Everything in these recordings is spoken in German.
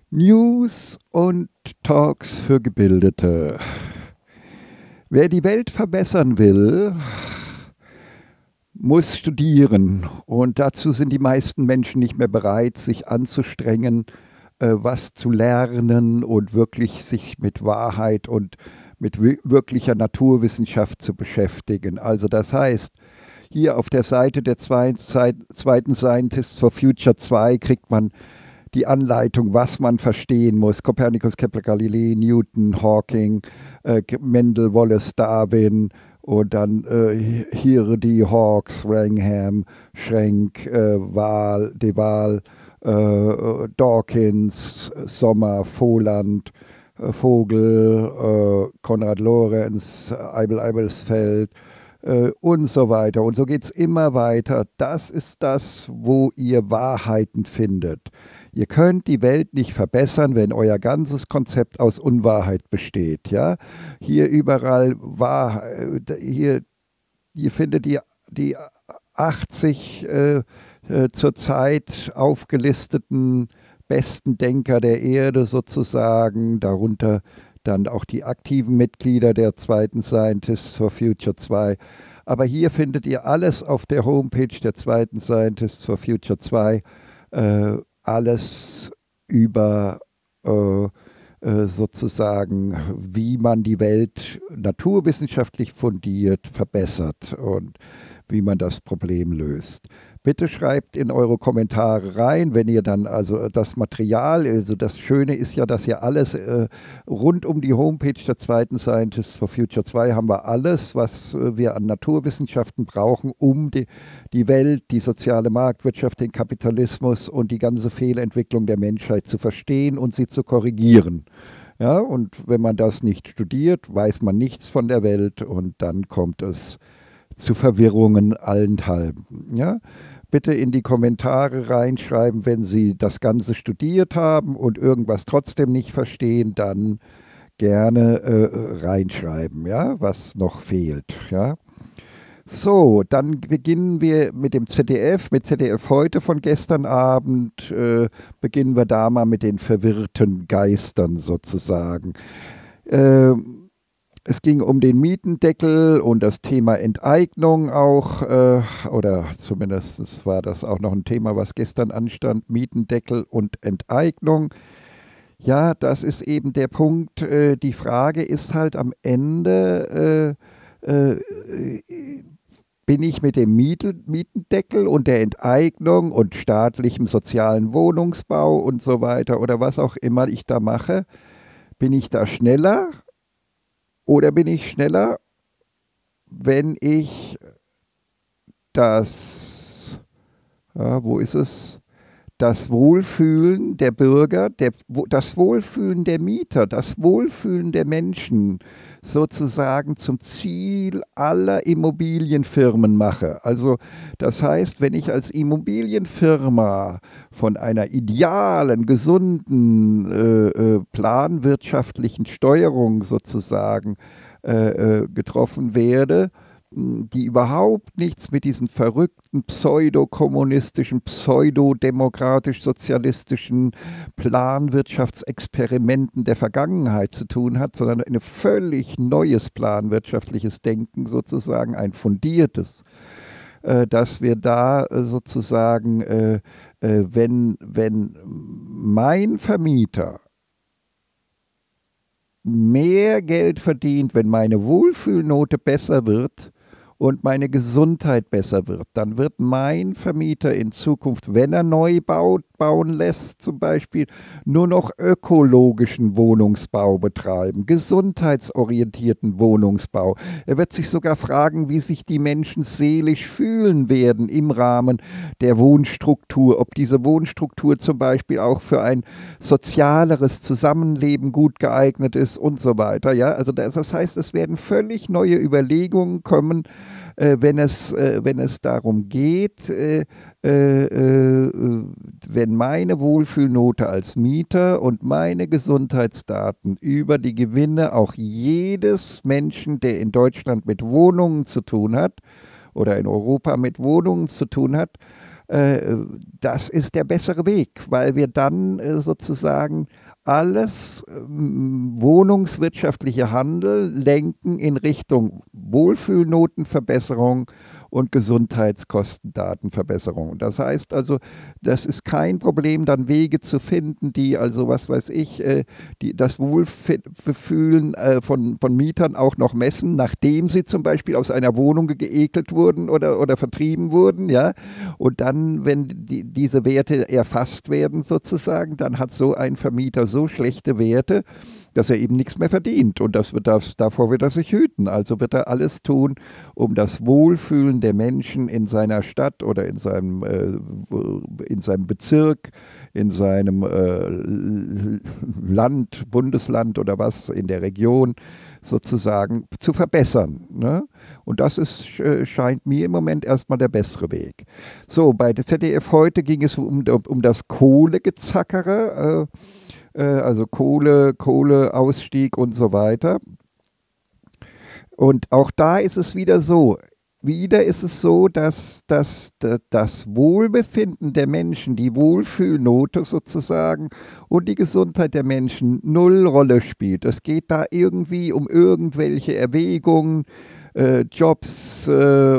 News und Talks für Gebildete. Wer die Welt verbessern will, muss studieren. Und dazu sind die meisten Menschen nicht mehr bereit, sich anzustrengen, was zu lernen und wirklich sich mit Wahrheit und mit wirklicher Naturwissenschaft zu beschäftigen. Also das heißt, hier auf der Seite der zweiten Scientists for Future 2 kriegt man die Anleitung, was man verstehen muss. Kopernikus, Kepler, Galilei, Newton, Hawking, Mendel, Wallace, Darwin und dann hier die Hawks, Wrangham, Schrenk, De Waal, Dawkins, Sommer, Voland, Vogel, Konrad Lorenz, Eibelsfeld und so weiter. Und so geht es immer weiter. Das ist das, wo ihr Wahrheiten findet. Ihr könnt die Welt nicht verbessern, wenn euer ganzes Konzept aus Unwahrheit besteht. Ja? Hier überall hier findet ihr die 80 zurzeit aufgelisteten besten Denker der Erde sozusagen, darunter dann auch die aktiven Mitglieder der zweiten Scientists for Future 2. Aber hier findet ihr alles auf der Homepage der zweiten Scientists for Future 2, alles über sozusagen, wie man die Welt naturwissenschaftlich fundiert verbessert und wie man das Problem löst. Bitte schreibt in eure Kommentare rein, wenn ihr dann also das Material, also das Schöne ist ja, dass ihr alles rund um die Homepage der zweiten Scientists for Future 2 haben wir alles, was wir an Naturwissenschaften brauchen, um die Welt, die soziale Marktwirtschaft, den Kapitalismus und die ganze Fehlentwicklung der Menschheit zu verstehen und sie zu korrigieren. Ja, und wenn man das nicht studiert, weiß man nichts von der Welt und dann kommt es zu Verwirrungen allenthalben. Ja? Bitte in die Kommentare reinschreiben, wenn Sie das Ganze studiert haben und irgendwas trotzdem nicht verstehen, dann gerne reinschreiben, ja? Was noch fehlt. Ja? So, dann beginnen wir mit dem ZDF, mit ZDF heute von gestern Abend, beginnen wir da mal mit den verwirrten Geistern sozusagen. Es ging um den Mietendeckel und das Thema Enteignung auch, oder zumindest war das auch noch ein Thema, was gestern anstand, Mietendeckel und Enteignung. Ja, das ist eben der Punkt. Die Frage ist halt am Ende, bin ich mit dem Mietendeckel und der Enteignung und staatlichem sozialen Wohnungsbau und so weiter oder was auch immer ich da mache, bin ich da schneller? Oder bin ich schneller, wenn ich das, wo ist es, das Wohlfühlen der Bürger, das Wohlfühlen der Mieter, das Wohlfühlen der Menschen sozusagen zum Ziel aller Immobilienfirmen mache. Also das heißt, wenn ich als Immobilienfirma von einer idealen, gesunden, planwirtschaftlichen Steuerung sozusagen getroffen werde, die überhaupt nichts mit diesen verrückten pseudokommunistischen, pseudodemokratisch-sozialistischen Planwirtschaftsexperimenten der Vergangenheit zu tun hat, sondern ein völlig neues planwirtschaftliches Denken sozusagen, ein fundiertes, dass wir da sozusagen, wenn mein Vermieter mehr Geld verdient, wenn meine Wohlfühlnote besser wird und meine Gesundheit besser wird, dann wird mein Vermieter in Zukunft, wenn er neu bauen lässt, zum Beispiel nur noch ökologischen Wohnungsbau betreiben, gesundheitsorientierten Wohnungsbau. Er wird sich sogar fragen, wie sich die Menschen seelisch fühlen werden im Rahmen der Wohnstruktur, ob diese Wohnstruktur zum Beispiel auch für ein sozialeres Zusammenleben gut geeignet ist und so weiter. Ja? Also das heißt, es werden völlig neue Überlegungen kommen, wenn es darum geht, wenn meine Wohlfühlnote als Mieter und meine Gesundheitsdaten über die Gewinne auch jedes Menschen, der in Deutschland mit Wohnungen zu tun hat oder in Europa mit Wohnungen zu tun hat, äh, das ist der bessere Weg, weil wir dann sozusagen alles wohnungswirtschaftliche Handel lenken in Richtung Wohlfühlnotenverbesserung und Gesundheitskostendatenverbesserung. Das heißt also, das ist kein Problem, dann Wege zu finden, die also, was weiß ich, die das Wohlbefühlen von Mietern auch noch messen, nachdem sie zum Beispiel aus einer Wohnung geekelt wurden oder vertrieben wurden, ja. Und dann, wenn diese Werte erfasst werden sozusagen, dann hat so ein Vermieter so schlechte Werte, dass er eben nichts mehr verdient. Und davor wird er sich hüten. Also wird er alles tun, um das Wohlfühlen der Menschen in seiner Stadt oder in seinem Bezirk, in seinem Land, Bundesland oder was, in der Region sozusagen zu verbessern. Ne? Und das scheint mir im Moment erstmal der bessere Weg. So, bei der ZDF heute ging es um das Kohlegezackere, also Kohleausstieg und so weiter. Und auch da ist es wieder so. Wieder ist es so, dass das Wohlbefinden der Menschen, die Wohlfühlnote sozusagen und die Gesundheit der Menschen null Rolle spielt. Es geht da irgendwie um irgendwelche Erwägungen, Jobs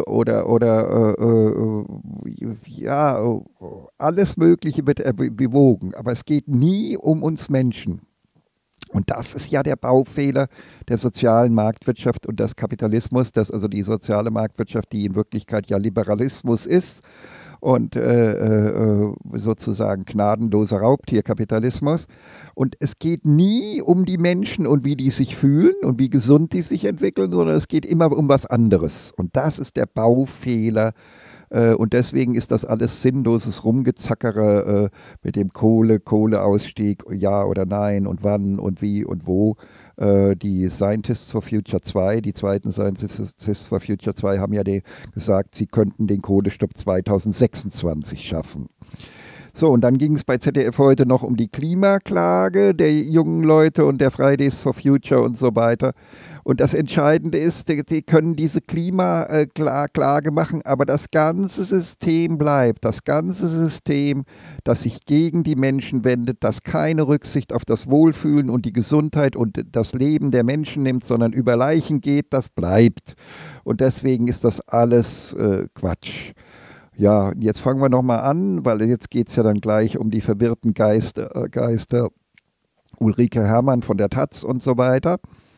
ja, alles Mögliche wird bewogen, aber es geht nie um uns Menschen. Und das ist ja der Baufehler der sozialen Marktwirtschaft und des Kapitalismus, dass also die soziale Marktwirtschaft, die in Wirklichkeit ja Liberalismus ist und sozusagen gnadenloser Raubtierkapitalismus. Und es geht nie um die Menschen und wie die sich fühlen und wie gesund die sich entwickeln, sondern es geht immer um was anderes. Und das ist der Baufehler. Und deswegen ist das alles sinnloses Rumgezackere mit dem Kohleausstieg, ja oder nein und wann und wie und wo. Die Scientists for Future 2, die zweiten Scientists for Future 2 haben ja gesagt, sie könnten den Kohlestopp 2026 schaffen. So, und dann ging es bei ZDF heute noch um die Klimaklage der jungen Leute und der Fridays for Future und so weiter. Und das Entscheidende ist, die können diese Klimaklage machen, aber das ganze System bleibt. Das ganze System, das sich gegen die Menschen wendet, das keine Rücksicht auf das Wohlfühlen und die Gesundheit und das Leben der Menschen nimmt, sondern über Leichen geht, das bleibt. Und deswegen ist das alles Quatsch. Ja, jetzt fangen wir nochmal an, weil jetzt geht es ja dann gleich um die verwirrten Geister Ulrike Herrmann von der taz und so weiter.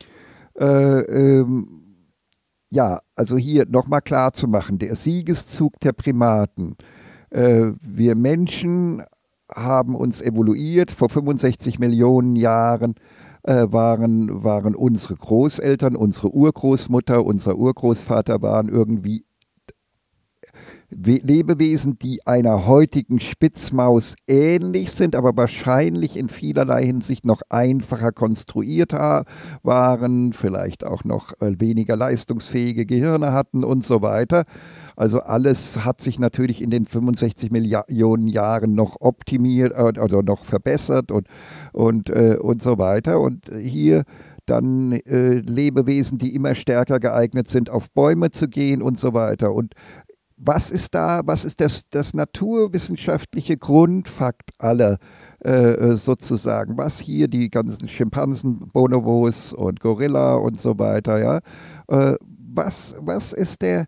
Ja, also hier nochmal klar zu machen, der Siegeszug der Primaten. Wir Menschen haben uns evoluiert, vor 65 Millionen Jahren waren unsere Großeltern, unsere Urgroßmutter, unser Urgroßvater waren irgendwie Lebewesen, die einer heutigen Spitzmaus ähnlich sind, aber wahrscheinlich in vielerlei Hinsicht noch einfacher konstruiert waren, vielleicht auch noch weniger leistungsfähige Gehirne hatten und so weiter. Also alles hat sich natürlich in den 65 Millionen Jahren noch optimiert oder noch verbessert und so weiter. Und hier dann Lebewesen, die immer stärker geeignet sind, auf Bäume zu gehen und so weiter. Und was ist das naturwissenschaftliche Grundfakt aller sozusagen, was hier die ganzen Schimpansen, Bonobos und Gorilla und so weiter, ja, was ist der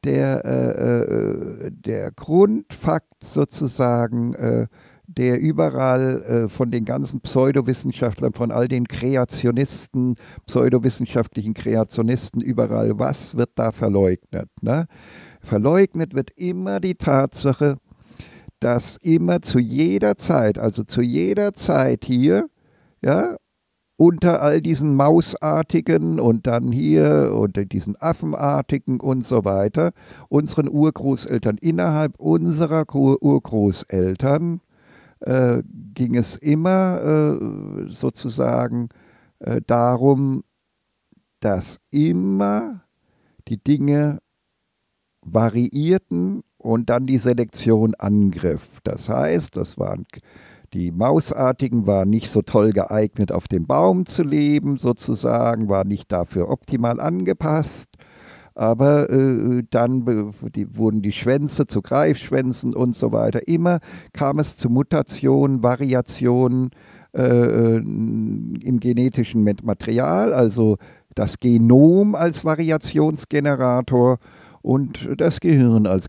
Grundfakt sozusagen, der überall von den ganzen Pseudowissenschaftlern, von all den Kreationisten, pseudowissenschaftlichen Kreationisten überall, was wird da verleugnet, ne? Verleugnet wird immer die Tatsache, dass immer zu jeder Zeit, also zu jeder Zeit hier, ja, unter all diesen Mausartigen und dann hier unter diesen Affenartigen und so weiter, unseren Urgroßeltern, innerhalb unserer Urgroßeltern ging es immer sozusagen darum, dass immer die Dinge variierten und dann die Selektion angriff. Das heißt, die Mausartigen waren nicht so toll geeignet, auf dem Baum zu leben, sozusagen, waren nicht dafür optimal angepasst. aber dann wurden die Schwänze zu Greifschwänzen und so weiter. Immer kam es zu Mutationen, Variationen im genetischen Material, also das Genom als Variationsgenerator und das Gehirn als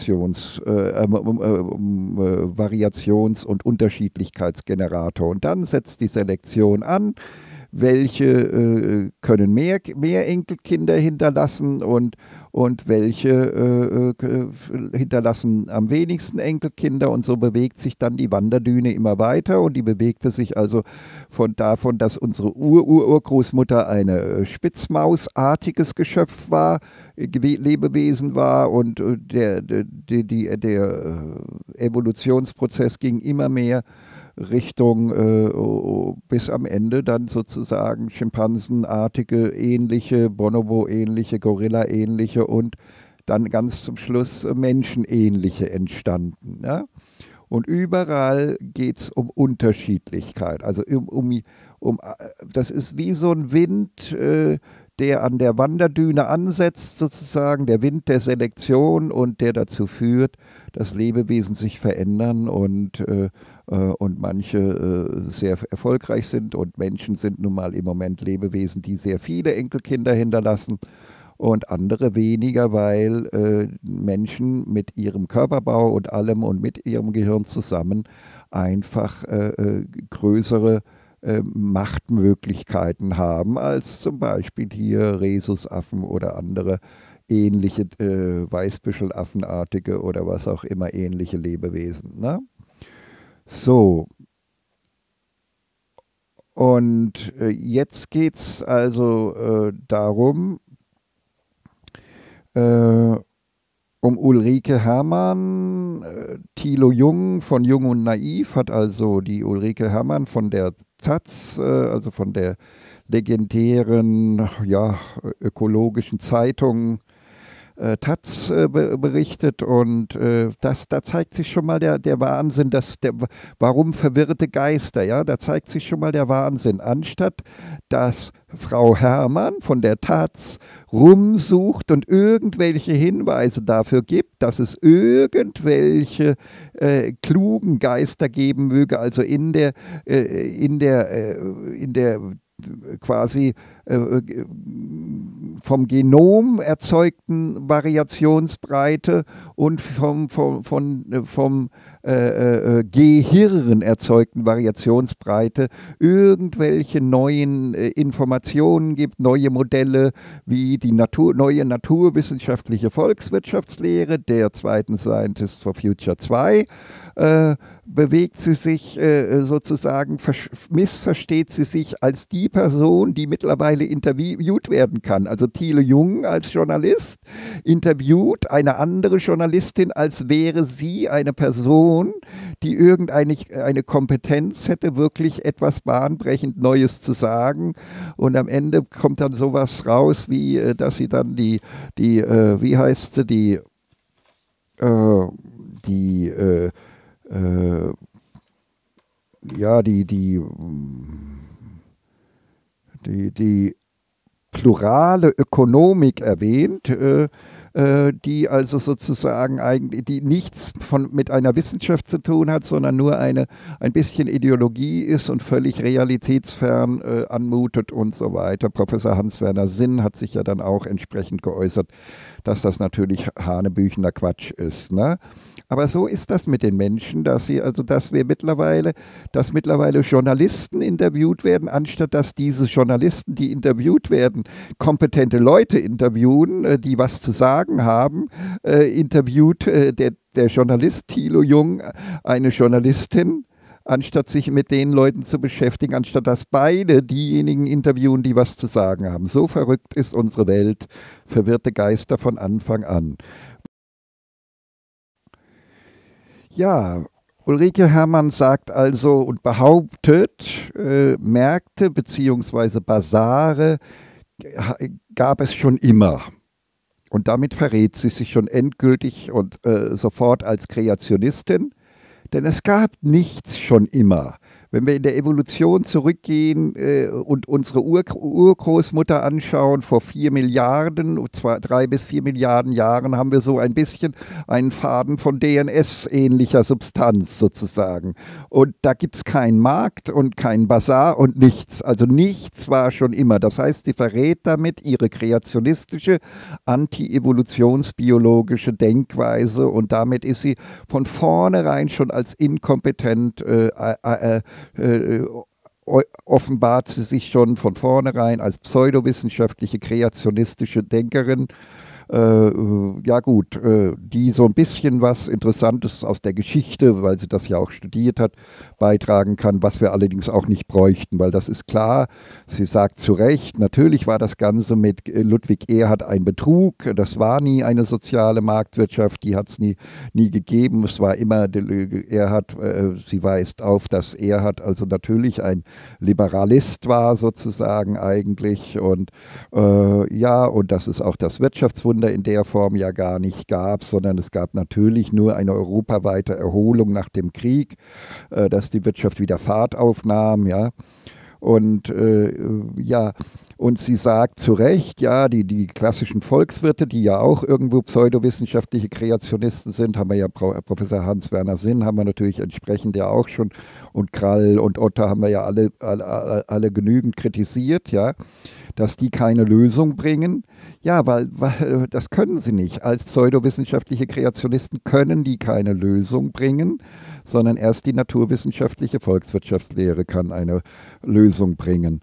Variations- und Unterschiedlichkeitsgenerator. Und dann setzt die Selektion an. Welche können mehr Enkelkinder hinterlassen und welche hinterlassen am wenigsten Enkelkinder, und so bewegt sich dann die Wanderdüne immer weiter, und die bewegte sich also davon, dass unsere Urgroßmutter eine Spitzmausartiges Geschöpf war, Lebewesen war, und der Evolutionsprozess ging immer mehr Richtung bis am Ende dann sozusagen Schimpansenartige, ähnliche, Bonobo-ähnliche, Gorilla-ähnliche und dann ganz zum Schluss Menschenähnliche entstanden. Ja? Und überall geht es um Unterschiedlichkeit. Also das ist wie so ein Wind, der an der Wanderdüne ansetzt, sozusagen, der Wind der Selektion, und der dazu führt, dass Lebewesen sich verändern und manche sehr erfolgreich sind, und Menschen sind nun mal im Moment Lebewesen, die sehr viele Enkelkinder hinterlassen, und andere weniger, weil Menschen mit ihrem Körperbau und allem und mit ihrem Gehirn zusammen einfach größere Machtmöglichkeiten haben als zum Beispiel hier Rhesusaffen oder andere ähnliche Weißbüschelaffenartige oder was auch immer ähnliche Lebewesen. Ne? So, und jetzt geht es also darum, um Ulrike Herrmann. Thilo Jung von Jung und Naiv hat also die Ulrike Herrmann von der Taz, also von der legendären ökologischen Zeitung Taz berichtet, und da zeigt sich schon mal der Wahnsinn, warum verwirrte Geister, ja, da zeigt sich schon mal der Wahnsinn. Anstatt dass Frau Herrmann von der Taz rumsucht und irgendwelche Hinweise dafür gibt, dass es irgendwelche klugen Geister geben möge, also in der quasi vom Genom erzeugten Variationsbreite und vom Gehirn erzeugten Variationsbreite irgendwelche neuen Informationen gibt, neue Modelle wie die neue naturwissenschaftliche Volkswirtschaftslehre, der zweiten Scientist for Future 2, bewegt sie sich sozusagen, missversteht sie sich als die Person, die mittlerweile interviewt werden kann. Also Thilo Jung als Journalist interviewt eine andere Journalistin, als wäre sie eine Person, die eine Kompetenz hätte, wirklich etwas bahnbrechend Neues zu sagen. Und am Ende kommt dann sowas raus, wie dass sie dann wie heißt sie, die plurale Ökonomik erwähnt, die also sozusagen eigentlich, die nichts mit einer Wissenschaft zu tun hat, sondern nur ein bisschen Ideologie ist und völlig realitätsfern anmutet und so weiter. Professor Hans-Werner Sinn hat sich ja dann auch entsprechend geäußert, dass das natürlich hanebüchener Quatsch ist. Ne? Aber so ist das mit den Menschen, dass mittlerweile Journalisten interviewt werden, anstatt dass diese Journalisten, die interviewt werden, kompetente Leute interviewen, die was zu sagen haben, interviewt der Journalist Thilo Jung eine Journalistin, anstatt sich mit den Leuten zu beschäftigen, anstatt dass beide diejenigen interviewen, die was zu sagen haben. So verrückt ist unsere Welt, verwirrte Geister von Anfang an. Ja, Ulrike Herrmann sagt also und behauptet, Märkte bzw. Basare gab es schon immer. Und damit verrät sie sich schon endgültig und sofort als Kreationistin, denn es gab nichts schon immer. wenn wir in der Evolution zurückgehen und unsere Urgroßmutter anschauen, vor 4 Milliarden, 3 bis 4 Milliarden Jahren, haben wir so ein bisschen einen Faden von DNS-ähnlicher Substanz sozusagen. Und da gibt es keinen Markt und keinen Bazar und nichts. Also nichts war schon immer. Das heißt, sie verrät damit ihre kreationistische, anti-evolutionsbiologische Denkweise und damit ist sie von vornherein schon als inkompetent offenbart sie sich schon von vornherein als pseudowissenschaftliche, kreationistische Denkerin. Ja gut, die so ein bisschen was Interessantes aus der Geschichte, weil sie das ja auch studiert hat, beitragen kann, was wir allerdings auch nicht bräuchten, weil das ist klar, sie sagt zu Recht, natürlich war das Ganze mit Ludwig Erhard ein Betrug, das war nie eine soziale Marktwirtschaft, die hat es nie gegeben, es war immer Erhard, sie weist auf, dass Erhard also natürlich ein Liberalist war sozusagen eigentlich und ja, und das ist auch das Wirtschaftswunder in der Form ja gar nicht gab, sondern es gab natürlich nur eine europaweite Erholung nach dem Krieg, dass die Wirtschaft wieder Fahrt aufnahm, ja. Und ja, und sie sagt zu Recht, ja, die klassischen Volkswirte, die ja auch irgendwo pseudowissenschaftliche Kreationisten sind, haben wir ja Professor Hans-Werner Sinn, haben wir natürlich entsprechend ja auch schon, und Krall und Otter haben wir ja alle genügend kritisiert, ja, dass die keine Lösung bringen. Ja, weil das können sie nicht. Als pseudowissenschaftliche Kreationisten können die keine Lösung bringen, sondern erst die naturwissenschaftliche Volkswirtschaftslehre kann eine Lösung bringen.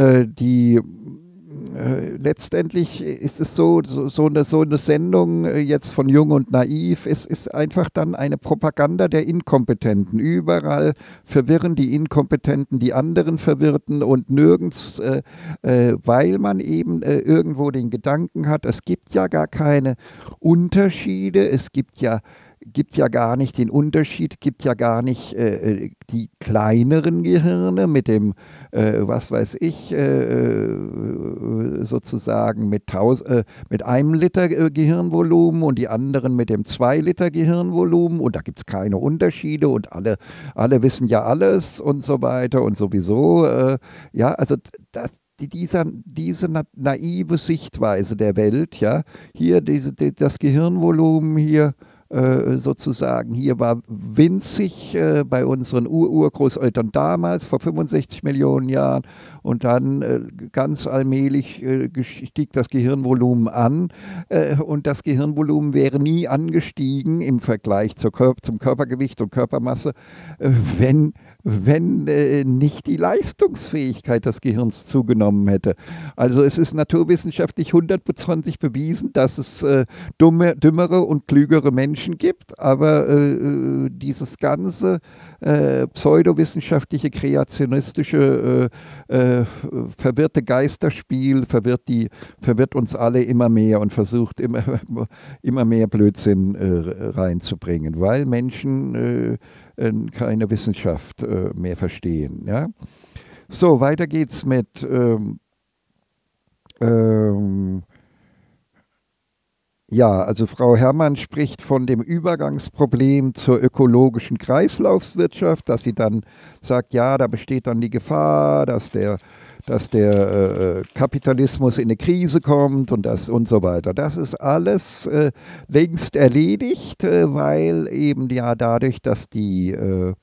Letztendlich ist es so eine Sendung jetzt von Jung und Naiv, es ist einfach dann eine Propaganda der Inkompetenten. Überall verwirren die Inkompetenten die anderen Verwirrten und nirgends, weil man eben irgendwo den Gedanken hat, es gibt ja gar keine Unterschiede, es gibt ja gar nicht den Unterschied, gibt ja gar nicht die kleineren Gehirne mit dem, was weiß ich, sozusagen mit 1 Liter Gehirnvolumen und die anderen mit dem 2 Liter Gehirnvolumen und da gibt es keine Unterschiede und alle wissen ja alles und so weiter und sowieso. Ja, also diese naive Sichtweise der Welt, ja, hier das Gehirnvolumen hier, sozusagen, hier war winzig bei unseren Urgroßeltern damals, vor 65 Millionen Jahren und dann ganz allmählich stieg das Gehirnvolumen an und das Gehirnvolumen wäre nie angestiegen im Vergleich zum Körpergewicht und Körpermasse, wenn nicht die Leistungsfähigkeit des Gehirns zugenommen hätte. Also es ist naturwissenschaftlich 100% bewiesen, dass es dümmere und klügere Menschen gibt, aber dieses ganze pseudowissenschaftliche, kreationistische, verwirrte Geisterspiel verwirrt uns alle immer mehr und versucht immer mehr Blödsinn reinzubringen, weil Menschen keine Wissenschaft mehr verstehen. Ja? So, weiter geht's mit ja, also Frau Herrmann spricht von dem Übergangsproblem zur ökologischen Kreislaufswirtschaft, dass sie dann sagt, ja, da besteht dann die Gefahr, dass der Kapitalismus in eine Krise kommt und so weiter. Das ist alles längst erledigt, weil eben ja dadurch, dass die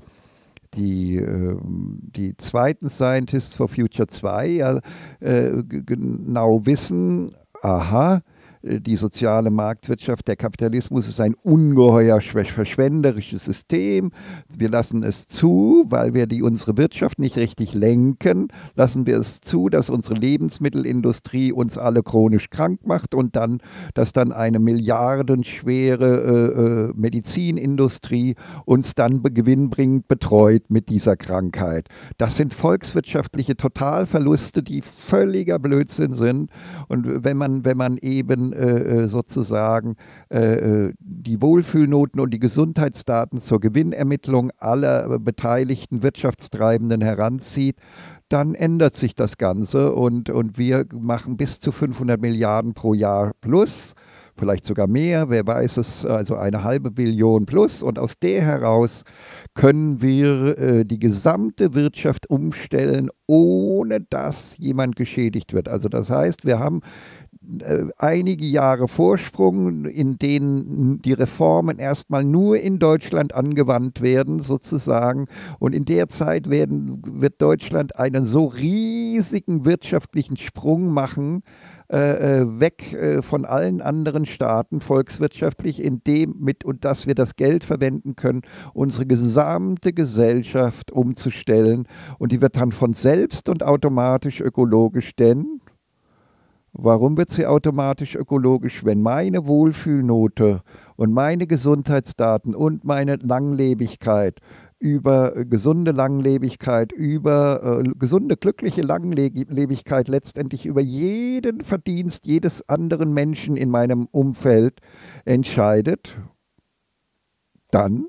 zweiten Scientists for Future 2 ja genau wissen, aha, die soziale Marktwirtschaft, der Kapitalismus ist ein ungeheuer verschwenderisches System. Wir lassen es zu, weil wir unsere Wirtschaft nicht richtig lenken, lassen wir es zu, dass unsere Lebensmittelindustrie uns alle chronisch krank macht und dass dann eine milliardenschwere Medizinindustrie uns dann gewinnbringend betreut mit dieser Krankheit. Das sind volkswirtschaftliche Totalverluste, die völliger Blödsinn sind. Und wenn man eben sozusagen die Wohlfühlnoten und die Gesundheitsdaten zur Gewinnermittlung aller beteiligten Wirtschaftstreibenden heranzieht, dann ändert sich das Ganze und wir machen bis zu 500 Milliarden pro Jahr plus vielleicht sogar mehr, wer weiß es, also 1,5 Billion plus. Und aus der heraus können wir die gesamte Wirtschaft umstellen, ohne dass jemand geschädigt wird. Also das heißt, wir haben einige Jahre Vorsprung, in denen die Reformen erstmal nur in Deutschland angewandt werden, sozusagen. Und in der Zeit wird Deutschland einen so riesigen wirtschaftlichen Sprung machen, weg von allen anderen Staaten volkswirtschaftlich, und dass wir das Geld verwenden können, unsere gesamte Gesellschaft umzustellen. Und die wird dann von selbst und automatisch ökologisch, denn warum wird sie automatisch ökologisch? Wenn meine Wohlfühlnote und meine Gesundheitsdaten und meine Langlebigkeit über gesunde Langlebigkeit, über gesunde, glückliche Langlebigkeit, letztendlich über jeden Verdienst jedes anderen Menschen in meinem Umfeld entscheidet, dann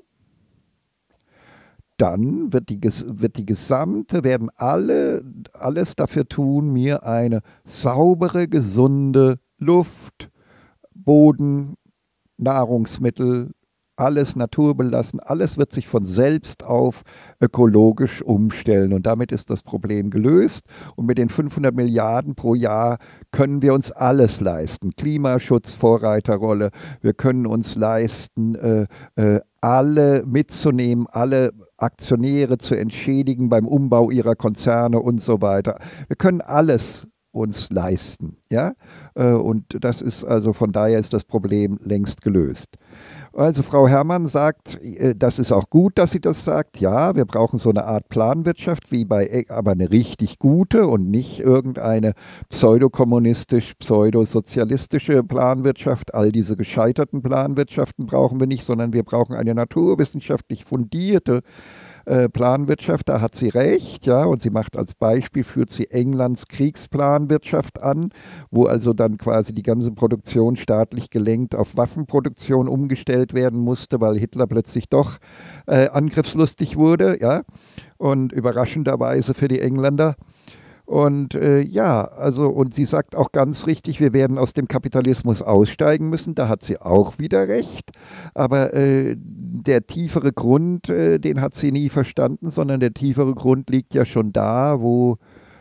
werden alles dafür tun, mir eine saubere, gesunde Luft, Boden, Nahrungsmittel, alles naturbelassen, alles wird sich von selbst auf ökologisch umstellen. Und damit ist das Problem gelöst. Und mit den 500 Milliarden pro Jahr können wir uns alles leisten. Klimaschutz, Vorreiterrolle. Wir können uns leisten, alle mitzunehmen, alle Aktionäre zu entschädigen beim Umbau ihrer Konzerne und so weiter. Wir können alles uns leisten. Ja? Und das ist also, von daher ist das Problem längst gelöst. Also Frau Herrmann sagt, das ist auch gut, dass sie das sagt. Ja, wir brauchen so eine Art Planwirtschaft, aber eine richtig gute und nicht irgendeine pseudokommunistisch, pseudosozialistische Planwirtschaft. All diese gescheiterten Planwirtschaften brauchen wir nicht, sondern wir brauchen eine naturwissenschaftlich fundierte Planwirtschaft, da hat sie recht, ja, und sie macht als Beispiel, führt sie Englands Kriegsplanwirtschaft an, wo also dann quasi die ganze Produktion staatlich gelenkt auf Waffenproduktion umgestellt werden musste, weil Hitler plötzlich doch angriffslustig wurde, ja, und überraschenderweise für die Engländer. Und und sie sagt auch ganz richtig, wir werden aus dem Kapitalismus aussteigen müssen, da hat sie auch wieder recht, aber der tiefere Grund, den hat sie nie verstanden, sondern der tiefere Grund liegt ja schon da, wo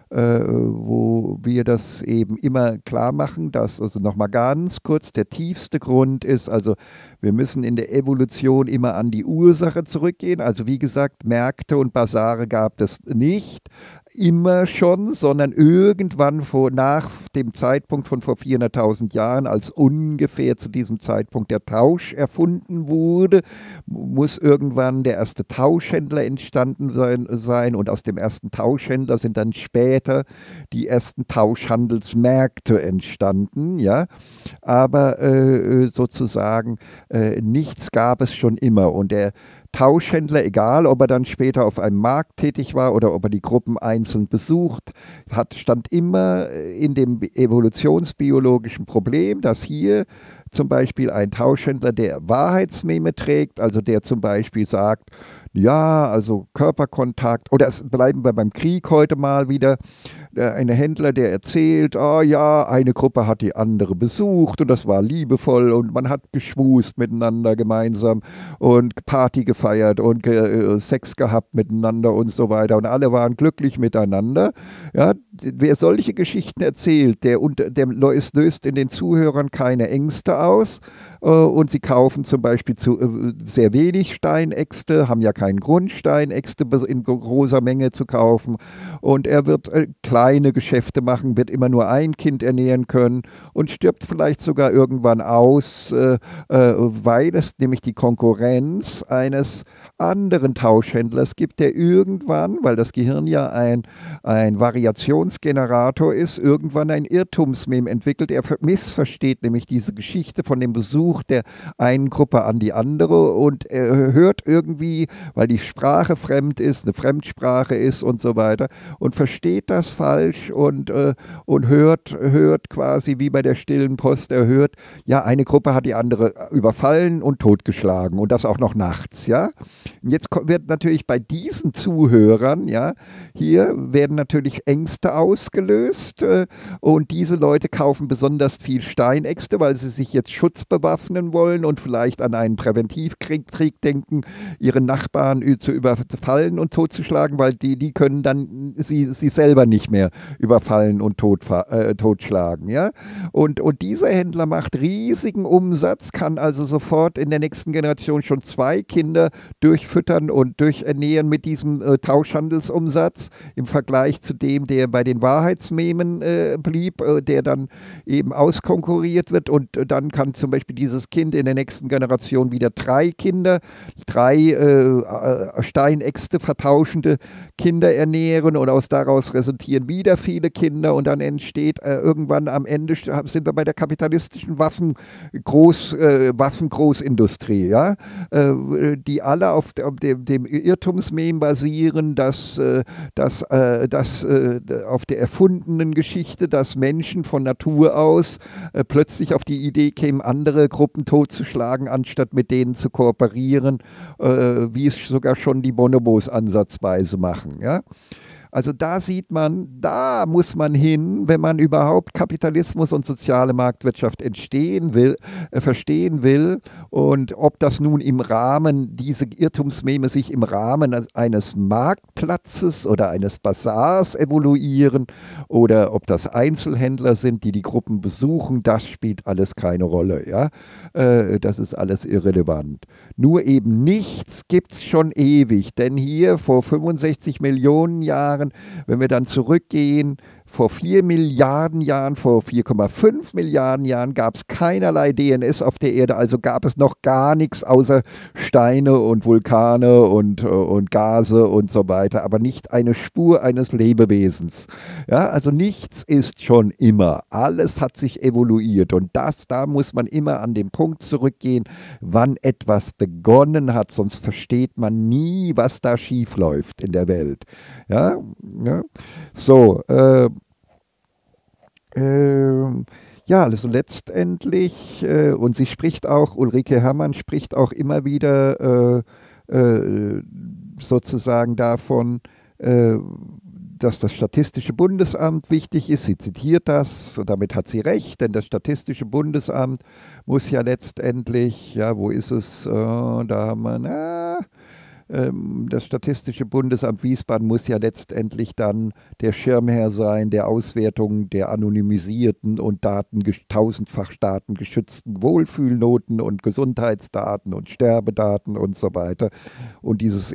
wir das eben immer klar machen, dass, also nochmal ganz kurz, der tiefste Grund ist, also wir müssen in der Evolution immer an die Ursache zurückgehen. Also wie gesagt, Märkte und Basare gab es nicht immer schon, sondern irgendwann nach dem Zeitpunkt von vor 400.000 Jahren, als ungefähr zu diesem Zeitpunkt der Tausch erfunden wurde, muss irgendwann der erste Tauschhändler entstanden sein und aus dem ersten Tauschhändler sind dann später die ersten Tauschhandelsmärkte entstanden, ja, aber sozusagen nichts gab es schon immer und der Tauschhändler, egal ob er dann später auf einem Markt tätig war oder ob er die Gruppen einzeln besucht, stand immer in dem evolutionsbiologischen Problem, dass hier zum Beispiel ein Tauschhändler, der Wahrheitsmeme trägt, also der zum Beispiel sagt, ja, also Körperkontakt, oder bleiben wir beim Krieg heute mal wieder, ein Händler, der erzählt, oh ja, eine Gruppe hat die andere besucht und das war liebevoll und man hat geschmust miteinander gemeinsam und Party gefeiert und Sex gehabt miteinander und so weiter und alle waren glücklich miteinander. Ja, wer solche Geschichten erzählt, der löst in den Zuhörern keine Ängste aus und sie kaufen zum Beispiel sehr wenig Steinäxte, haben ja keinen Grund, Steinäxte in großer Menge zu kaufen und er wird kleine Geschäfte machen, wird immer nur ein Kind ernähren können und stirbt vielleicht sogar irgendwann aus, weil es nämlich die Konkurrenz eines anderen Tauschhändlers gibt, der irgendwann, weil das Gehirn ja ein Variationsgenerator ist, irgendwann ein Irrtumsmem entwickelt. Er missversteht nämlich diese Geschichte von dem Besuch der einen Gruppe an die andere und er hört irgendwie, weil die Sprache fremd ist, eine Fremdsprache ist und so weiter und versteht das falsch falsch und hört quasi wie bei der stillen Post, er hört, ja, eine Gruppe hat die andere überfallen und totgeschlagen und das auch noch nachts, ja. Und jetzt wird natürlich bei diesen Zuhörern, ja, hier werden natürlich Ängste ausgelöst und diese Leute kaufen besonders viel Steinäxte, weil sie sich jetzt schutzbewaffnen wollen und vielleicht an einen Präventivkrieg denken, ihre Nachbarn zu überfallen und totzuschlagen, weil die können dann sie selber nicht mehr überfallen und totschlagen. Ja? Und dieser Händler macht riesigen Umsatz, kann also sofort in der nächsten Generation schon 2 Kinder durchfüttern und durchernähren mit diesem Tauschhandelsumsatz im Vergleich zu dem, der bei den Wahrheitsmemen blieb, der dann eben auskonkurriert wird und dann kann zum Beispiel dieses Kind in der nächsten Generation wieder 3 Kinder, 3 Steinäxte vertauschende Kinder ernähren und daraus resultieren wieder viele Kinder und dann entsteht irgendwann am Ende, sind wir bei der kapitalistischen Waffengroßindustrie, ja? Die alle auf dem Irrtumsmem basieren, dass auf der erfundenen Geschichte, dass Menschen von Natur aus plötzlich auf die Idee kämen, andere Gruppen totzuschlagen, anstatt mit denen zu kooperieren, wie es sogar schon die Bonobos ansatzweise machen. Ja? Also da sieht man, da muss man hin, wenn man überhaupt Kapitalismus und soziale Marktwirtschaft verstehen will und ob das nun im Rahmen, diese Irrtumsmeme sich im Rahmen eines Marktplatzes oder eines Bazars evaluieren oder ob das Einzelhändler sind, die Gruppen besuchen, das spielt alles keine Rolle. Ja? Das ist alles irrelevant. Nur eben nichts gibt es schon ewig, denn hier vor 65 Millionen Jahren, wenn wir dann zurückgehen, vor 4 Milliarden Jahren, vor 4,5 Milliarden Jahren gab es keinerlei DNS auf der Erde, also gab es noch gar nichts außer Steine und Vulkane und Gase und so weiter, aber nicht eine Spur eines Lebewesens. Ja, also nichts ist schon immer, alles hat sich evoluiert und da muss man immer an den Punkt zurückgehen, wann etwas begonnen hat, sonst versteht man nie, was da schief läuft in der Welt. Ja, ja. So, ja, also letztendlich, und sie spricht auch, Ulrike Herrmann spricht auch immer wieder sozusagen davon, dass das Statistische Bundesamt wichtig ist. Sie zitiert das und damit hat sie recht, denn das Statistische Bundesamt muss ja letztendlich, ja, wo ist es? Da haben wir, das Statistische Bundesamt Wiesbaden muss ja letztendlich dann der Schirmherr sein der Auswertung der anonymisierten und tausendfach datengeschützten Wohlfühlnoten und Gesundheitsdaten und Sterbedaten und so weiter und dieses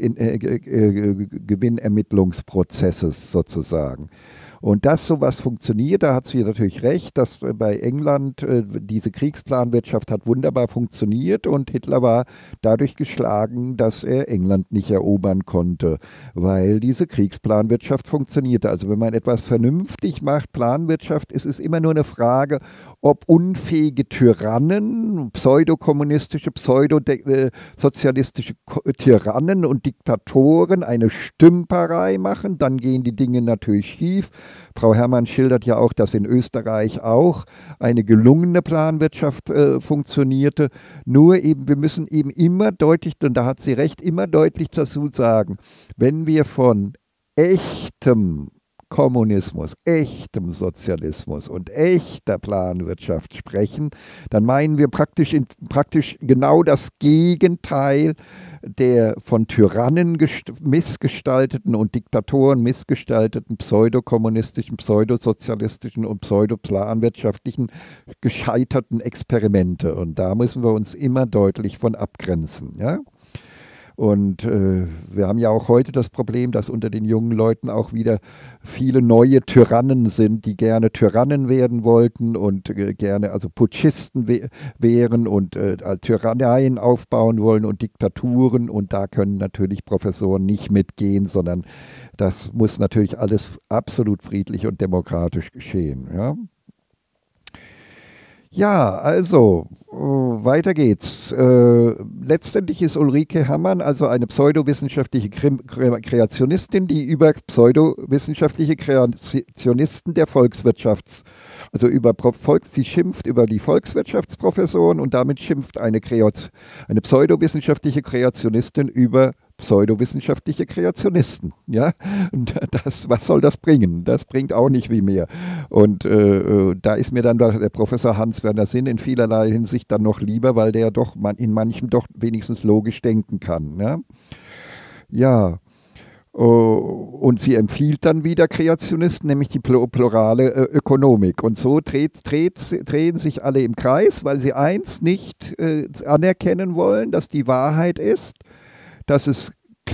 Gewinnermittlungsprozesses sozusagen. Und dass sowas funktioniert, da hat sie natürlich recht, dass bei England diese Kriegsplanwirtschaft hat wunderbar funktioniert und Hitler war dadurch geschlagen, dass er England nicht erobern konnte, weil diese Kriegsplanwirtschaft funktionierte. Also wenn man etwas vernünftig macht, Planwirtschaft, ist es immer nur eine Frage, ob unfähige Tyrannen, pseudokommunistische, pseudosozialistische Tyrannen und Diktatoren eine Stümperei machen, dann gehen die Dinge natürlich schief. Frau Herrmann schildert ja auch, dass in Österreich auch eine gelungene Planwirtschaft funktionierte. Nur eben, wir müssen eben immer deutlich, und da hat sie recht, immer deutlich dazu sagen, wenn wir von echtem Kommunismus, echtem Sozialismus und echter Planwirtschaft sprechen, dann meinen wir praktisch genau das Gegenteil der von Tyrannen missgestalteten und Diktatoren missgestalteten pseudokommunistischen, pseudosozialistischen und pseudoplanwirtschaftlichen gescheiterten Experimente. Und da müssen wir uns immer deutlich von abgrenzen. Ja? Und wir haben ja auch heute das Problem, dass unter den jungen Leuten auch wieder viele neue Tyrannen sind, die gerne Tyrannen werden wollten und gerne also Putschisten wären und Tyranneien aufbauen wollen und Diktaturen. Und da können natürlich Professoren nicht mitgehen, sondern das muss natürlich alles absolut friedlich und demokratisch geschehen. Ja. Ja, also, weiter geht's. Letztendlich ist Ulrike Herrmann also eine pseudowissenschaftliche Kreationistin, die über pseudowissenschaftliche Kreationisten der Volkswirtschafts, also sie schimpft über die Volkswirtschaftsprofessoren und damit schimpft eine pseudowissenschaftliche Kreationistin über pseudowissenschaftliche Kreationisten. Ja? Und was soll das bringen? Das bringt auch nicht wie mehr. Und da ist mir dann der Professor Hans-Werner Sinn in vielerlei Hinsicht dann noch lieber, weil der doch in manchem doch wenigstens logisch denken kann. Ja, ja. Und sie empfiehlt dann wieder Kreationisten, nämlich die plurale Ökonomik. Und so drehen sich alle im Kreis, weil sie eins nicht anerkennen wollen, dass die Wahrheit ist, dass es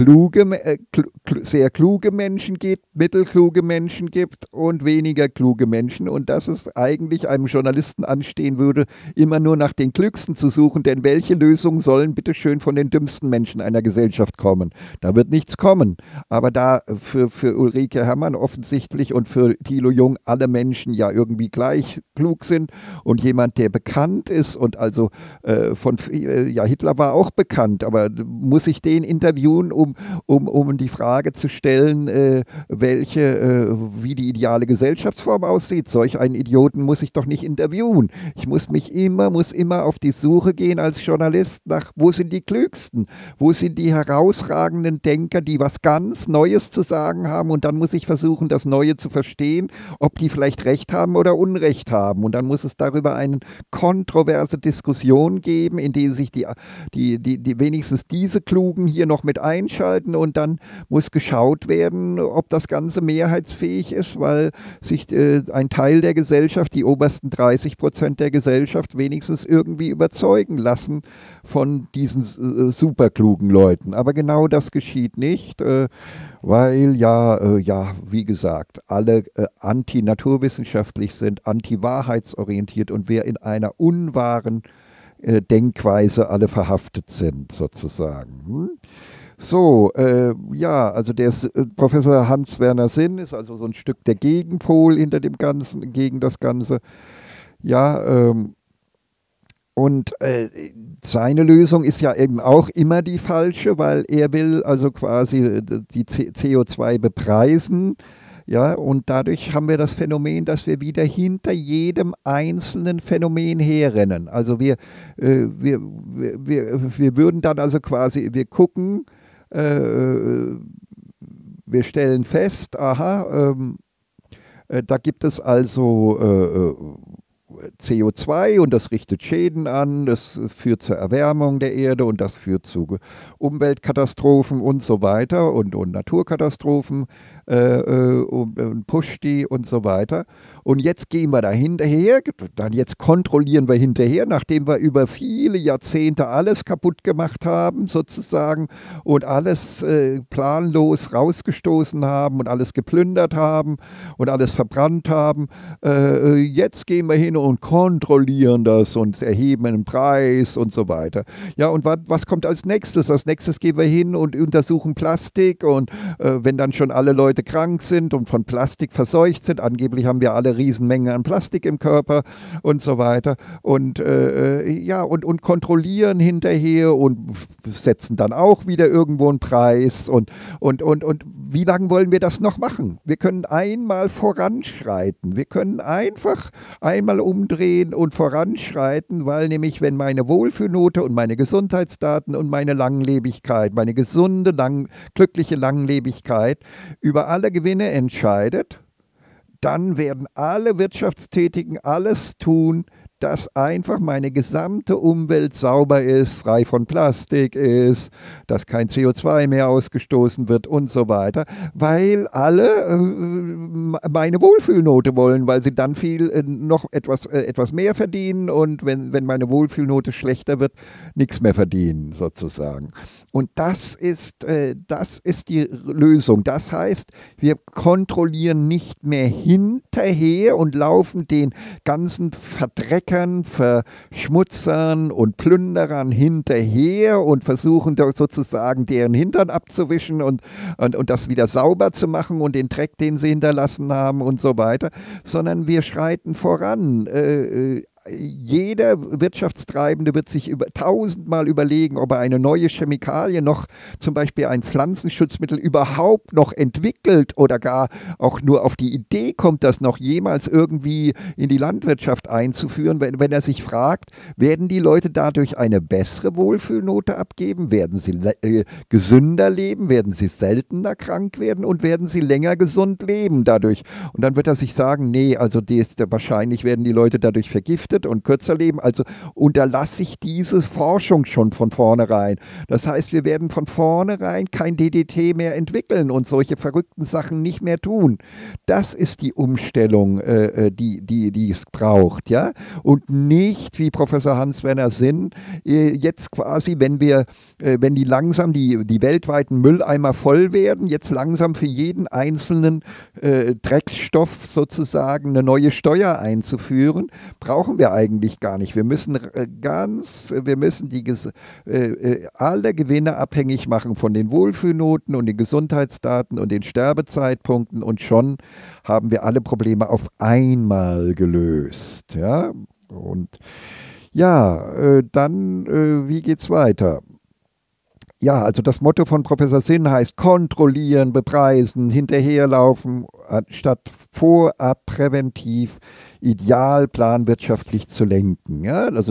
sehr kluge Menschen gibt, mittelkluge Menschen gibt und weniger kluge Menschen und dass es eigentlich einem Journalisten anstehen würde, immer nur nach den Klügsten zu suchen, denn welche Lösungen sollen bitte schön von den dümmsten Menschen einer Gesellschaft kommen? Da wird nichts kommen. Aber da für Ulrike Herrmann offensichtlich und für Thilo Jung alle Menschen ja irgendwie gleich klug sind und jemand, der bekannt ist und also Hitler war auch bekannt, aber muss ich den interviewen, um die Frage zu stellen, wie die ideale Gesellschaftsform aussieht. Solch einen Idioten muss ich doch nicht interviewen. Ich muss immer auf die Suche gehen als Journalist nach, wo sind die Klügsten? Wo sind die herausragenden Denker, die was ganz Neues zu sagen haben? Und dann muss ich versuchen, das Neue zu verstehen, ob die vielleicht Recht haben oder Unrecht haben. Und dann muss es darüber eine kontroverse Diskussion geben, in der sich die wenigstens diese Klugen hier noch mit einschalten und dann muss geschaut werden, ob das Ganze mehrheitsfähig ist, weil sich ein Teil der Gesellschaft, die obersten 30% der Gesellschaft wenigstens irgendwie überzeugen lassen von diesen superklugen Leuten. Aber genau das geschieht nicht, weil wie gesagt, alle antinaturwissenschaftlich sind, anti-wahrheitsorientiert und wir in einer unwahren Denkweise alle verhaftet sind, sozusagen. So, also der Professor Hans-Werner Sinn ist also so ein Stück der Gegenpol hinter dem Ganzen, gegen das Ganze. Ja, und seine Lösung ist ja eben auch immer die falsche, weil er will also quasi die CO2 bepreisen. Ja, und dadurch haben wir das Phänomen, dass wir wieder hinter jedem einzelnen Phänomen herrennen. Also wir würden dann also quasi, wir gucken, wir stellen fest, aha, da gibt es also CO2 und das richtet Schäden an, das führt zur Erwärmung der Erde und das führt zu Umweltkatastrophen und so weiter und Naturkatastrophen und pusht die und so weiter. Und jetzt gehen wir da hinterher, jetzt kontrollieren wir hinterher, nachdem wir über viele Jahrzehnte alles kaputt gemacht haben sozusagen und alles planlos rausgestoßen haben und alles geplündert haben und alles verbrannt haben. Jetzt gehen wir hin und kontrollieren das und erheben einen Preis und so weiter. Ja, und was kommt als nächstes? Als nächstes gehen wir hin und untersuchen Plastik und wenn dann schon alle Leute krank sind und von Plastik verseucht sind, angeblich haben wir alle Riesenmengen an Plastik im Körper und so weiter und und kontrollieren hinterher und setzen dann auch wieder irgendwo einen Preis und wie lange wollen wir das noch machen? Wir können einmal voranschreiten, wir können einfach einmal umdrehen und voranschreiten, weil nämlich wenn meine Wohlfühlnote und meine Gesundheitsdaten und meine Langlebigkeit, meine gesunde, glückliche Langlebigkeit über alle Gewinne entscheidet, dann werden alle Wirtschaftstätigen alles tun, dass einfach meine gesamte Umwelt sauber ist, frei von Plastik ist, dass kein CO2 mehr ausgestoßen wird und so weiter, weil alle meine Wohlfühlnote wollen, weil sie dann noch etwas mehr verdienen und wenn meine Wohlfühlnote schlechter wird, nichts mehr verdienen sozusagen. Und das ist die Lösung. Das heißt, wir kontrollieren nicht mehr hinterher und laufen den ganzen Verdreckern, Verschmutzern und Plünderern hinterher und versuchen sozusagen deren Hintern abzuwischen und das wieder sauber zu machen und den Dreck, den sie hinterlassen haben und so weiter, sondern wir schreiten voran. jeder Wirtschaftstreibende wird sich tausendmal überlegen, ob er eine neue Chemikalie noch, zum Beispiel ein Pflanzenschutzmittel, überhaupt noch entwickelt oder gar auch nur auf die Idee kommt, das noch jemals irgendwie in die Landwirtschaft einzuführen. Wenn er sich fragt, werden die Leute dadurch eine bessere Wohlfühlnote abgeben? Werden sie gesünder leben? Werden sie seltener krank werden? Und werden sie länger gesund leben dadurch? Und dann wird er sich sagen, nee, also wahrscheinlich werden die Leute dadurch vergiftet und kürzer leben. Also unterlasse ich diese Forschung schon von vornherein. Das heißt, wir werden von vornherein kein DDT mehr entwickeln und solche verrückten Sachen nicht mehr tun. Das ist die Umstellung, die es braucht, ja. Und nicht, wie Professor Hans-Werner Sinn, jetzt quasi, wenn die langsam die weltweiten Mülleimer voll werden, jetzt langsam für jeden einzelnen Drecksstoff sozusagen eine neue Steuer einzuführen, brauchen wir eigentlich gar nicht. Wir müssen alle Gewinne abhängig machen von den Wohlfühlnoten und den Gesundheitsdaten und den Sterbezeitpunkten und schon haben wir alle Probleme auf einmal gelöst. Ja? Und ja, dann, wie geht's weiter? Ja, also das Motto von Professor Sinn heißt kontrollieren, bepreisen, hinterherlaufen, statt vorab präventiv ideal planwirtschaftlich zu lenken. Ja, also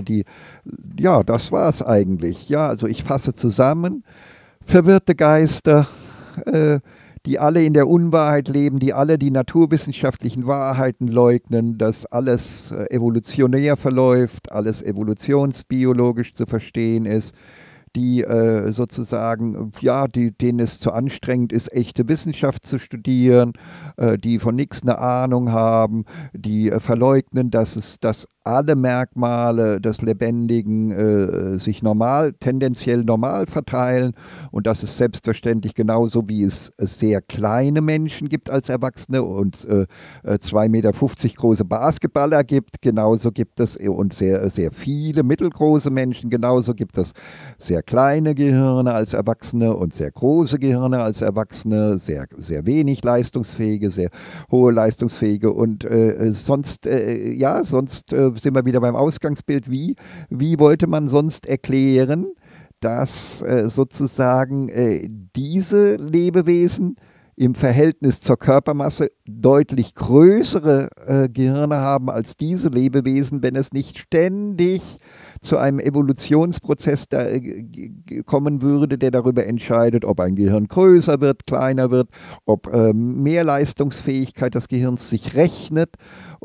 das war es eigentlich. Ja, also ich fasse zusammen, verwirrte Geister, die alle in der Unwahrheit leben, die alle die naturwissenschaftlichen Wahrheiten leugnen, dass alles evolutionär verläuft, alles evolutionsbiologisch zu verstehen ist, die sozusagen, ja, denen es zu anstrengend ist, echte Wissenschaft zu studieren, die von nichts eine Ahnung haben, die verleugnen, dass alle Merkmale des Lebendigen sich tendenziell normal verteilen und dass es selbstverständlich genauso wie es sehr kleine Menschen gibt als Erwachsene und 2,50 Meter große Basketballer gibt, genauso gibt es und sehr, sehr viele mittelgroße Menschen, genauso gibt es sehr kleine Gehirne als Erwachsene und sehr große Gehirne als Erwachsene, sehr, sehr wenig leistungsfähige, sehr hohe leistungsfähige und sonst sind wir wieder beim Ausgangsbild. Wie wollte man sonst erklären, dass sozusagen diese Lebewesen im Verhältnis zur Körpermasse deutlich größere Gehirne haben als diese Lebewesen, wenn es nicht ständig zu einem Evolutionsprozess kommen würde, der darüber entscheidet, ob ein Gehirn größer wird, kleiner wird, ob mehr Leistungsfähigkeit des Gehirns sich rechnet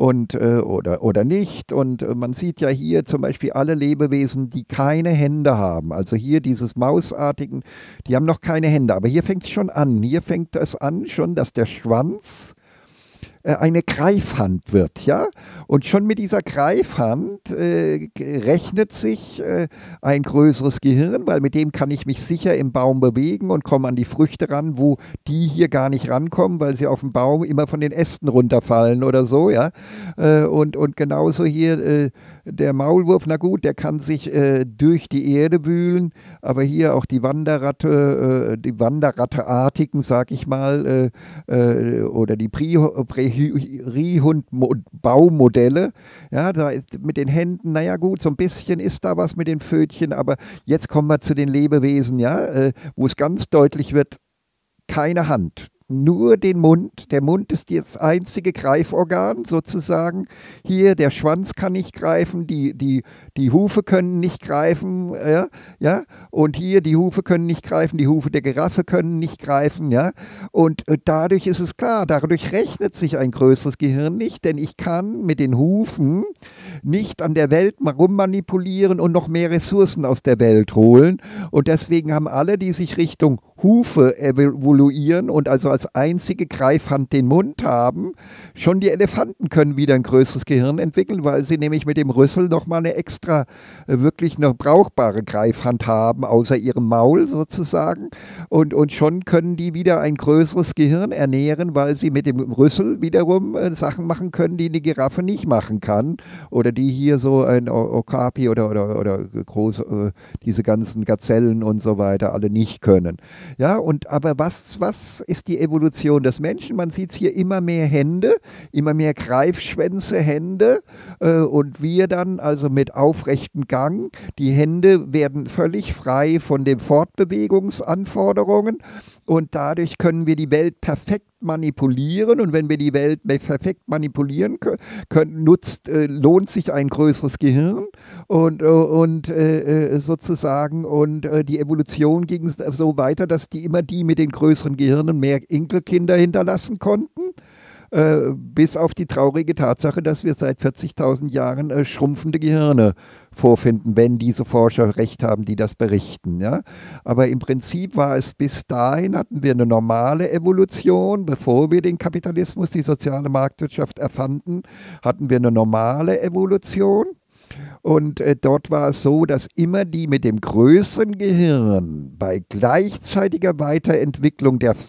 oder nicht. Und man sieht ja hier zum Beispiel alle Lebewesen, die keine Hände haben. Also hier dieses Mausartigen, die haben noch keine Hände. Aber hier fängt es schon an. Hier fängt es an schon, dass der Schwanz eine Greifhand wird, ja? Und schon mit dieser Greifhand rechnet sich ein größeres Gehirn, weil mit dem kann ich mich sicher im Baum bewegen und komme an die Früchte ran, wo die hier gar nicht rankommen, weil sie auf dem Baum immer von den Ästen runterfallen oder so, ja? Und genauso hier der Maulwurf, na gut, der kann sich durch die Erde wühlen, aber hier auch die Wanderratteartigen, sag ich mal, oder die Rehhund-Baumodelle, ja, da ist mit den Händen, naja gut, so ein bisschen ist da was mit den Pfötchen, aber jetzt kommen wir zu den Lebewesen, ja, wo es ganz deutlich wird, keine Hand. Nur den Mund. Der Mund ist das einzige Greiforgan sozusagen. Hier, der Schwanz kann nicht greifen, die Hufe können nicht greifen, ja, und hier, die Hufe können nicht greifen, die Hufe der Giraffe können nicht greifen, ja, und dadurch ist es klar, dadurch rechnet sich ein größeres Gehirn nicht, denn ich kann mit den Hufen nicht an der Welt rummanipulieren und noch mehr Ressourcen aus der Welt holen und deswegen haben alle, die sich Richtung Hufe evoluieren und also als einzige Greifhand den Mund haben, schon die Elefanten können wieder ein größeres Gehirn entwickeln, weil sie nämlich mit dem Rüssel nochmal eine extra, wirklich eine brauchbare Greifhand haben, außer ihrem Maul sozusagen. Und schon können die wieder ein größeres Gehirn ernähren, weil sie mit dem Rüssel wiederum Sachen machen können, die eine Giraffe nicht machen kann. Oder die hier so ein Okapi oder große, diese ganzen Gazellen und so weiter alle nicht können. Ja, und aber was ist die Evolution des Menschen? Man sieht hier immer mehr Hände, immer mehr Greifschwänze, Hände und wir dann also mit aufrechtem Gang. Die Hände werden völlig frei von den Fortbewegungsanforderungen und dadurch können wir die Welt perfekt manipulieren. Und wenn wir die Welt perfekt manipulieren können, lohnt sich ein größeres Gehirn und sozusagen. Und die Evolution ging so weiter, dass die mit den größeren Gehirnen mehr Enkelkinder hinterlassen konnten. Bis auf die traurige Tatsache, dass wir seit 40.000 Jahren schrumpfende Gehirne vorfinden, wenn diese Forscher recht haben, die das berichten. Ja? Aber im Prinzip war es bis dahin, hatten wir eine normale Evolution, bevor wir den Kapitalismus, die soziale Marktwirtschaft erfanden, hatten wir eine normale Evolution. Und dort war es so, dass immer die mit dem größeren Gehirn bei gleichzeitiger Weiterentwicklung der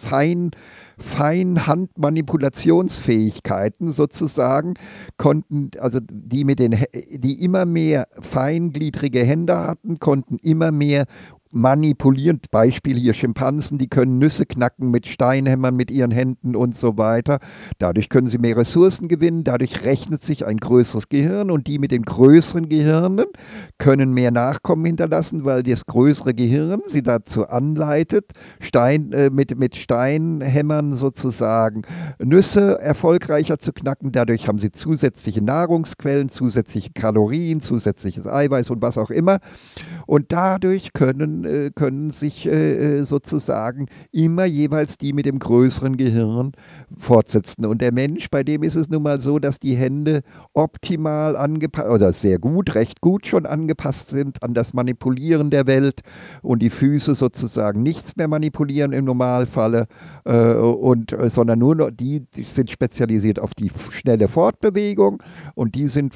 Feinhandmanipulationsfähigkeiten sozusagen konnten, also die immer mehr feingliedrige Hände hatten, konnten immer mehr manipulierend, Beispiel hier Schimpansen, die können Nüsse knacken mit Steinhämmern mit ihren Händen und so weiter. Dadurch können sie mehr Ressourcen gewinnen, dadurch rechnet sich ein größeres Gehirn und die mit den größeren Gehirnen können mehr Nachkommen hinterlassen, weil das größere Gehirn sie dazu anleitet, mit Steinhämmern sozusagen Nüsse erfolgreicher zu knacken. Dadurch haben sie zusätzliche Nahrungsquellen, zusätzliche Kalorien, zusätzliches Eiweiß und was auch immer. Und dadurch können sich sozusagen immer jeweils die mit dem größeren Gehirn fortsetzen. Und der Mensch, bei dem ist es nun mal so, dass die Hände optimal angepasst oder sehr gut, recht gut schon angepasst sind an das Manipulieren der Welt und die Füße sozusagen nichts mehr manipulieren im Normalfalle, sondern nur noch die sind spezialisiert auf die schnelle Fortbewegung und die sind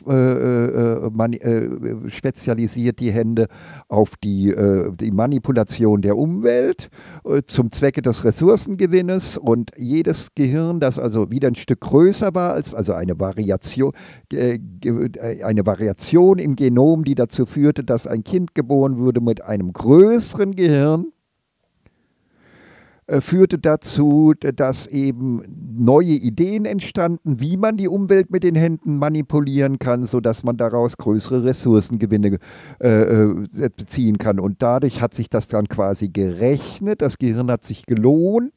spezialisiert, die Hände, auf die Manipulation der Umwelt zum Zwecke des Ressourcengewinnes und jedes Gehirn, das also wieder ein Stück größer war, also eine Variation im Genom, die dazu führte, dass ein Kind geboren wurde mit einem größeren Gehirn, führte dazu, dass eben neue Ideen entstanden, wie man die Umwelt mit den Händen manipulieren kann, sodass man daraus größere Ressourcengewinne beziehen kann. Und dadurch hat sich das dann quasi gerechnet, das Gehirn hat sich gelohnt,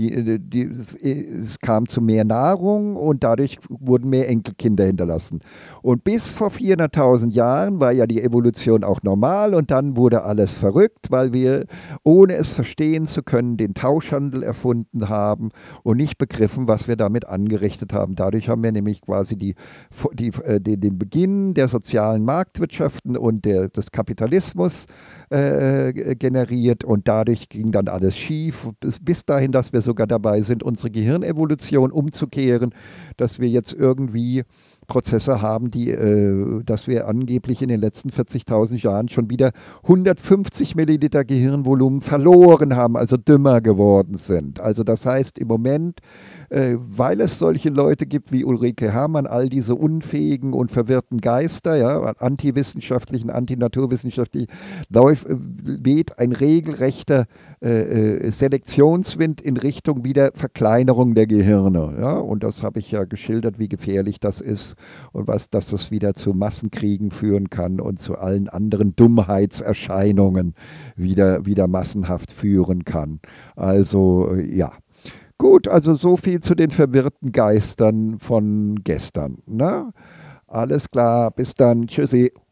es kam zu mehr Nahrung und dadurch wurden mehr Enkelkinder hinterlassen. Und bis vor 400.000 Jahren war ja die Evolution auch normal und dann wurde alles verrückt, weil wir, ohne es verstehen zu können, den Tauschhandel erfunden haben und nicht begriffen, was wir damit angerichtet haben. Dadurch haben wir nämlich quasi den Beginn der sozialen Marktwirtschaften und des Kapitalismus generiert und dadurch ging dann alles schief, bis dahin, dass wir sogar dabei sind, unsere Gehirnevolution umzukehren, dass wir jetzt irgendwie Prozesse haben, dass wir angeblich in den letzten 40.000 Jahren schon wieder 150 Milliliter Gehirnvolumen verloren haben, also dümmer geworden sind. Also das heißt im Moment, weil es solche Leute gibt wie Ulrike Herrmann, all diese unfähigen und verwirrten Geister, ja, antiwissenschaftlichen, antinaturwissenschaftlichen, weht ein regelrechter Selektionswind in Richtung wieder Verkleinerung der Gehirne. Ja? Und das habe ich ja geschildert, wie gefährlich das ist und dass das wieder zu Massenkriegen führen kann und zu allen anderen Dummheitserscheinungen wieder massenhaft führen kann. Also ja. Gut, also so viel zu den verwirrten Geistern von gestern. Ne? Alles klar, bis dann. Tschüssi.